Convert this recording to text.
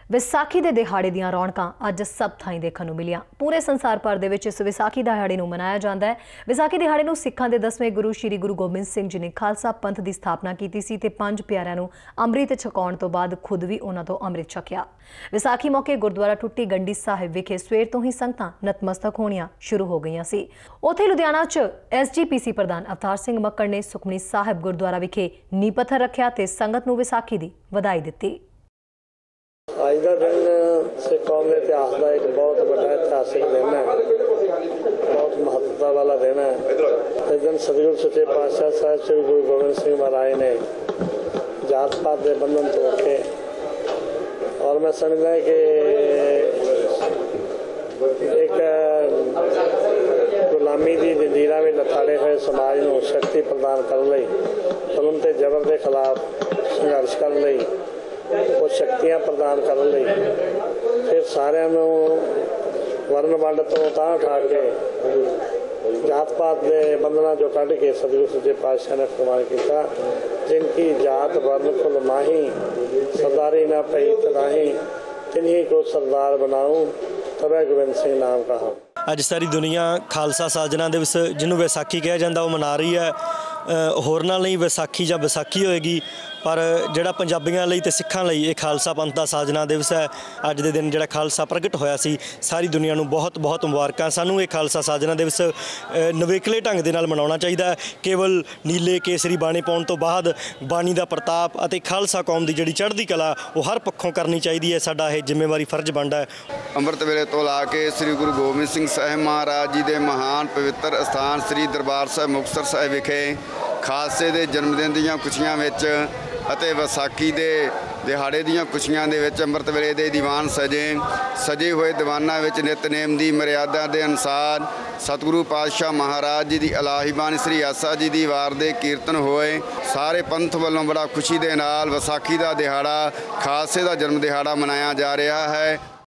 ਵਿਸਾਖੀ ਦੇ ਦਿਹਾੜੇ ਦੀਆਂ ਰੌਣਕਾਂ ਅੱਜ ਸਭ ਥਾਈਂ ਦੇਖਣ ਨੂੰ ਮਿਲੀਆਂ। ਪੂਰੇ ਸੰਸਾਰ ਭਰ ਦੇ ਵਿੱਚ ਇਸ ਵਿਸਾਖੀ ਦਿਹਾੜੇ ਨੂੰ ਮਨਾਇਆ ਜਾਂਦਾ ਹੈ। ਵਿਸਾਖੀ ਦਿਹਾੜੇ ਨੂੰ ਸਿੱਖਾਂ ਦੇ 10ਵੇਂ ਗੁਰੂ ਸ਼੍ਰੀ ਗੁਰੂ ਗੋਬਿੰਦ ਸਿੰਘ ਜੀ ਨੇ ਖਾਲਸਾ ਪੰਥ ਦੀ ਸਥਾਪਨਾ ਕੀਤੀ ਸੀ ਤੇ 5 ਪਿਆਰਿਆਂ ਨੂੰ ਅੰਮ੍ਰਿਤ ਛਕਾਉਣ ਤੋਂ ਬਾਅਦ ਖੁਦ ਵੀ ਉਹਨਾਂ ਤੋਂ ਅੰਮ੍ਰਿਤ ਛਕਿਆ। ਵਿਸਾਖੀ ਮੌਕੇ ਗੁਰਦੁਆਰਾ ਟੁੱਟੀ ਗੰਢੀ ਸਾਹਿਬ ਵਿਖੇ ਸਵੇਰ ਤੋਂ ਹੀ ਸੰਗਤਾਂ ਨਤਮਸਤਕ ਹੋਣੀਆਂ ਸ਼ੁਰੂ ਹੋ ਗਈਆਂ ਸੀ। ਉੱਥੇ ਲੁਧਿਆਣਾ 'ਚ SGPC ਪ੍ਰਧਾਨ ਅਵਤਾਰ ਸਿੰਘ ਮੱਕੜ ਨੇ ਸੁਖਮਨੀ ਸਾਹਿਬ ਗੁਰਦੁਆਰਾ ਵਿਖੇ ਨੀਂਹ ਪੱਥਰ ਰੱਖਿਆ ਤੇ ਸੰਗਤ ਨੂੰ ਵਿਸਾਖੀ ਦੀ ਵਧਾਈ ਦਿੱਤੀ। ਅੱਜ ਦਾ ਦਿਨ ਸਿੱਖ ਕੌਮ ਦੇ ਇਤਿਹਾਸ ਦਾ ਇੱਕ ਬਹੁਤ ਵੱਡਾ ਇਤਿਹਾਸਿਕ ਦਿਨ ਹੈ, ਬਹੁਤ ਮਹੱਤਤਾ ਵਾਲਾ ਦਿਨ ਹੈ। ਇਸ ਦਿਨ ਸਤਿਗੁਰੂ ਸੱਚੇ ਪਾਤਸ਼ਾਹ ਸਾਹਿਬ ਸ੍ਰੀ ਗੁਰੂ ਗੋਬਿੰਦ ਸਿੰਘ ਮਹਾਰਾਜ ਨੇ ਜਾਤ ਪਾਤ ਦੇ ਬੰਧਨ ਤੋੜ ਕੇ ਔਰ ਮੈਂ ਸਮਝਦਾ ਕਿ ਇੱਕ ਗੁਲਾਮੀ ਦੀ ਜੰਜੀਰਾਂ ਵਿੱਚ ਲਤਾੜੇ ਹੋਏ ਸਮਾਜ ਨੂੰ ਸ਼ਕਤੀ ਪ੍ਰਦਾਨ ਕਰਨ ਲਈ, ਜ਼ੁਲਮ ਤੇ ਜ਼ਬਰ ਦੇ ਖਿਲਾਫ ਸੰਘਰਸ਼ ਕਰਨ ਲਈ, ਉਹ ਸ਼ਕਤੀਆਂ ਪ੍ਰਦਾਨ ਕਰਨ ਲਈ ਫਿਰ ਸਾਰਿਆਂ ਨੂੰ ਵਰਨ ਵੰਡ ਤੋਂ ਤਾਂ ਉਠਾ ਕੇ ਜਾਤ ਪਾਤ ਦੇ ਬੰਧਨਾਂ ਚੋਂ ਕੱਢ ਕੇ ਸਤਿਗੁਰੂ ਸੱਚੇ ਪਾਤਸ਼ਾਹ ਨੇ ਫਰਮਾਨ ਕੀਤਾ, ਜਿਨਕੀ ਜਾਤ ਵਰਨ ਕੁਲ ਮਾਹੀ ਸਰਦਾਰੀ ਨਾ ਪਈ ਤਨਾਹੀ ਤਿन्हीं को सरदार बनाऊं तबे गोबिंद सिंह नाम कहा। ਅੱਜ ਸਾਰੀ ਦੁਨੀਆ ਖਾਲਸਾ ਸਾਜਨਾ ਦਿਵਸ ਜਿਹਨੂੰ ਵਿਸਾਖੀ ਕਿਹਾ ਜਾਂਦਾ ਉਹ ਮਨਾ ਰਹੀ ਹੈ। ਹੋਰਨਾਂ ਲਈ ਵਿਸਾਖੀ ਜਾਂ ਵਿਸਾਖੀ ਹੋਏਗੀ, ਪਰ ਜਿਹੜਾ ਪੰਜਾਬੀਆਂ ਲਈ ਤੇ ਸਿੱਖਾਂ ਲਈ ਇਹ ਖਾਲਸਾ ਪੰਥ ਦਾ ਸਾਜਨਾ ਦਿਵਸ ਹੈ। ਅੱਜ ਦੇ ਦਿਨ ਜਿਹੜਾ ਖਾਲਸਾ ਪ੍ਰਗਟ ਹੋਇਆ ਸੀ, ਸਾਰੀ ਦੁਨੀਆ ਨੂੰ ਬਹੁਤ ਬਹੁਤ ਮੁਬਾਰਕਾਂ। ਸਾਨੂੰ ਇਹ ਖਾਲਸਾ ਸਾਜਨਾ ਦਿਵਸ ਨਵੇਕਲੇ ਢੰਗ ਦੇ ਨਾਲ ਮਨਾਉਣਾ ਚਾਹੀਦਾ ਹੈ। ਕੇਵਲ ਨੀਲੇ ਕੇਸਰੀ ਬਾਣੇ ਪਾਉਣ ਤੋਂ ਬਾਅਦ ਬਾਣੀ ਦਾ ਪ੍ਰਤਾਪ ਅਤੇ ਖਾਲਸਾ ਕੌਮ ਦੀ ਜਿਹੜੀ ਚੜ੍ਹਦੀ ਕਲਾ ਉਹ ਹਰ ਪੱਖੋਂ ਕਰਨੀ ਚਾਹੀਦੀ ਹੈ। ਸਾਡਾ ਇਹ ਜ਼ਿੰਮੇਵਾਰੀ ਫਰਜ਼ ਬਣਦਾ ਹੈ। ਅੰਮ੍ਰਿਤ ਵੇਲੇ ਤੋਂ ਲਾ ਕੇ ਸ੍ਰੀ ਗੁਰੂ ਗੋਬਿੰਦ ਸਿੰਘ ਸਾਹਿਬ ਮਹਾਰਾਜ ਜੀ ਦੇ ਮਹਾਨ ਪਵਿੱਤਰ ਅਸਥਾਨ ਸ੍ਰੀ ਦਰਬਾਰ ਸਾਹਿਬ ਮੁਕਤਸਰ ਸਾਹਿਬ ਵਿਖੇ ਖਾਲਸੇ ਦੇ ਜਨਮ ਦਿਨ ਦੀਆਂ ਖੁਸ਼ੀਆਂ ਵਿੱਚ ਅਤੇ ਵਿਸਾਖੀ ਦੇ ਦਿਹਾੜੇ ਦੀਆਂ ਖੁਸ਼ੀਆਂ ਦੇ ਵਿੱਚ ਅੰਮ੍ਰਿਤ ਵੇਲੇ ਦੇ ਦੀਵਾਨ ਸਜੇ ਹੋਏ ਦੀਵਾਨਾਂ ਵਿੱਚ ਨਿਤਨੇਮ ਦੀ ਮਰਿਆਦਾ ਦੇ ਅਨੁਸਾਰ ਸਤਿਗੁਰੂ ਪਾਤਸ਼ਾਹ ਮਹਾਰਾਜ ਜੀ ਦੀ ਇਲਾਹੀ ਬਾਣੀ ਸ੍ਰੀ ਆਸਾ ਜੀ ਦੀ ਵਾਰ ਦੇ ਕੀਰਤਨ ਹੋਏ। ਸਾਰੇ ਪੰਥ ਵੱਲੋਂ ਬੜਾ ਖੁਸ਼ੀ ਦੇ ਨਾਲ ਵਿਸਾਖੀ ਦਾ ਦਿਹਾੜਾ, ਖਾਲਸੇ ਦਾ ਜਨਮ ਦਿਹਾੜਾ ਮਨਾਇਆ ਜਾ ਰਿਹਾ ਹੈ।